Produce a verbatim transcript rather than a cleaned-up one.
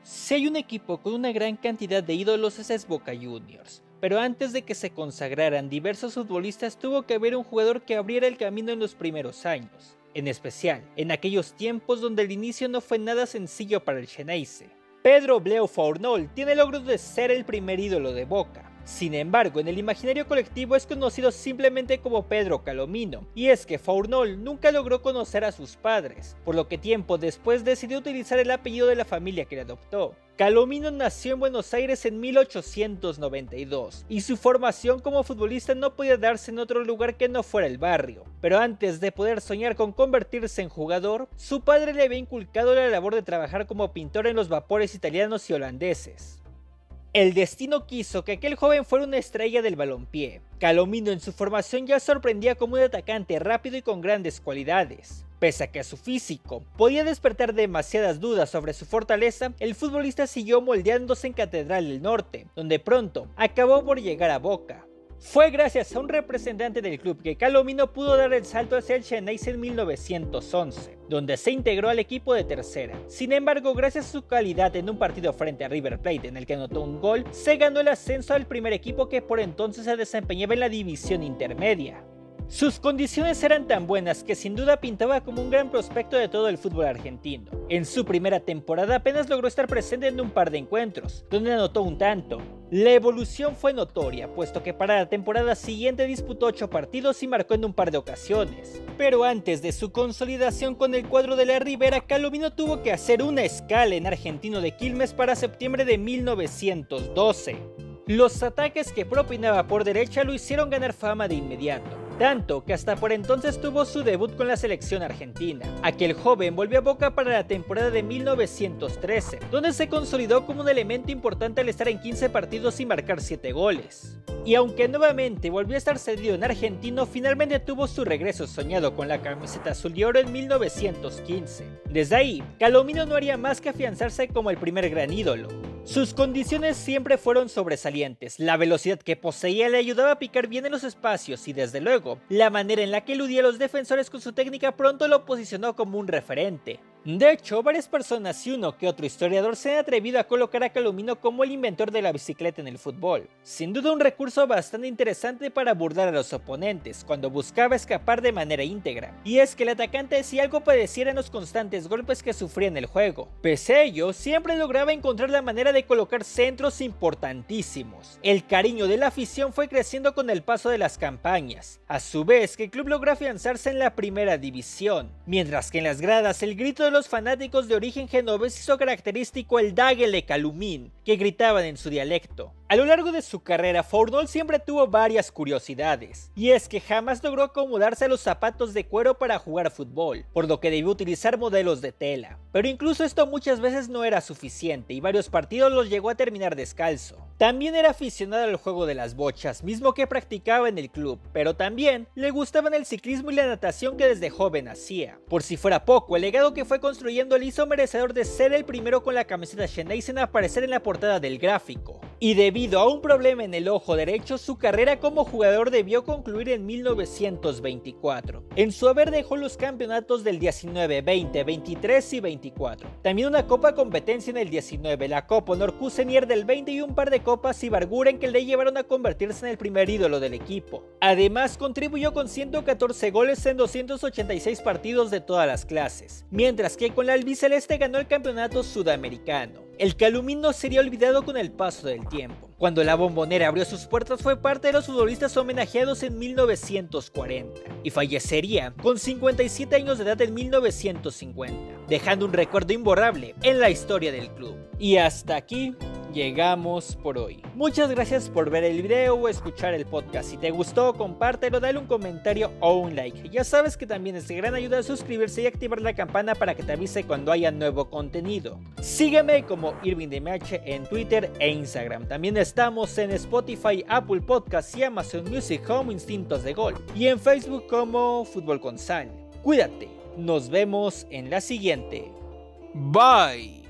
Si hay un equipo con una gran cantidad de ídolos, ese es Boca Juniors. Pero antes de que se consagraran diversos futbolistas, tuvo que haber un jugador que abriera el camino en los primeros años. En especial, en aquellos tiempos donde el inicio no fue nada sencillo para el Xeneize. Pedro Obleo Fournol tiene el logro de ser el primer ídolo de Boca. Sin embargo, en el imaginario colectivo es conocido simplemente como Pedro Calomino, y es que Fournol nunca logró conocer a sus padres, por lo que tiempo después decidió utilizar el apellido de la familia que le adoptó. Calomino nació en Buenos Aires en mil ochocientos noventa y dos, y su formación como futbolista no podía darse en otro lugar que no fuera el barrio. Pero antes de poder soñar con convertirse en jugador, su padre le había inculcado la labor de trabajar como pintor en los vapores italianos y holandeses. El destino quiso que aquel joven fuera una estrella del balompié. Calomino en su formación ya sorprendía como un atacante rápido y con grandes cualidades. Pese a que su físico podía despertar demasiadas dudas sobre su fortaleza, el futbolista siguió moldeándose en Catedral del Norte, donde pronto acabó por llegar a Boca. Fue gracias a un representante del club que Calomino pudo dar el salto hacia el Xeneize en mil novecientos once, donde se integró al equipo de tercera. Sin embargo, gracias a su calidad en un partido frente a River Plate en el que anotó un gol, se ganó el ascenso al primer equipo que por entonces se desempeñaba en la división intermedia. Sus condiciones eran tan buenas que sin duda pintaba como un gran prospecto de todo el fútbol argentino. En su primera temporada apenas logró estar presente en un par de encuentros, donde anotó un tanto. La evolución fue notoria, puesto que para la temporada siguiente disputó ocho partidos y marcó en un par de ocasiones. Pero antes de su consolidación con el cuadro de la Ribera, Calomino tuvo que hacer una escala en Argentino de Quilmes para septiembre de mil novecientos doce. Los ataques que propinaba por derecha lo hicieron ganar fama de inmediato, tanto que hasta por entonces tuvo su debut con la selección argentina. Aquel joven volvió a Boca para la temporada de mil novecientos trece, donde se consolidó como un elemento importante al estar en quince partidos y marcar siete goles. Y aunque nuevamente volvió a estar cedido en Argentino, finalmente tuvo su regreso soñado con la camiseta azul y oro en mil novecientos quince. Desde ahí, Calomino no haría más que afianzarse como el primer gran ídolo. Sus condiciones siempre fueron sobresalientes, la velocidad que poseía le ayudaba a picar bien en los espacios y desde luego, la manera en la que eludía a los defensores con su técnica pronto lo posicionó como un referente. De hecho, varias personas y uno que otro historiador se han atrevido a colocar a Calomino como el inventor de la bicicleta en el fútbol. Sin duda un recurso bastante interesante para burlar a los oponentes cuando buscaba escapar de manera íntegra. Y es que el atacante si algo padeciera en los constantes golpes que sufría en el juego. Pese a ello, siempre lograba encontrar la manera de colocar centros importantísimos. El cariño de la afición fue creciendo con el paso de las campañas. A su vez, que el club logró afianzarse en la primera división. Mientras que en las gradas el grito de los fanáticos de origen genovés hizo característico el Daguele Calumín, que gritaban en su dialecto. A lo largo de su carrera, Fournol siempre tuvo varias curiosidades, y es que jamás logró acomodarse a los zapatos de cuero para jugar fútbol, por lo que debió utilizar modelos de tela. Pero incluso esto muchas veces no era suficiente, y varios partidos los llegó a terminar descalzo. También era aficionado al juego de las bochas, mismo que practicaba en el club, pero también le gustaban el ciclismo y la natación que desde joven hacía. Por si fuera poco, el legado que fue construyendo le hizo merecedor de ser el primero con la camiseta Xeneize en aparecer en la portada del gráfico. Y debido a un problema en el ojo derecho, su carrera como jugador debió concluir en mil novecientos veinticuatro. En su haber dejó los campeonatos del diecinueve, veinte, veintitrés y veinticuatro. También una copa competencia en el diecinueve, la Copa Honor Kusenier del veinte y un par de copas Ibarguren que le llevaron a convertirse en el primer ídolo del equipo. Además, contribuyó con ciento catorce goles en doscientos ochenta y seis partidos de todas las clases, mientras que con la albiceleste ganó el campeonato sudamericano. El Calumín no sería olvidado con el paso del tiempo. Cuando la Bombonera abrió sus puertas fue parte de los futbolistas homenajeados en mil novecientos cuarenta y fallecería con cincuenta y siete años de edad en mil novecientos cincuenta, dejando un recuerdo imborrable en la historia del club. Y hasta aquí llegamos por hoy. Muchas gracias por ver el video o escuchar el podcast. Si te gustó, compártelo, dale un comentario o un like. Ya sabes que también es de gran ayuda suscribirse y activar la campana para que te avise cuando haya nuevo contenido. Sígueme como Irving D M H en Twitter e Instagram. También estamos en Spotify, Apple Podcasts y Amazon Music Home Instintos de Gol. Y en Facebook como Fútbol con Sal. Cuídate, nos vemos en la siguiente. Bye.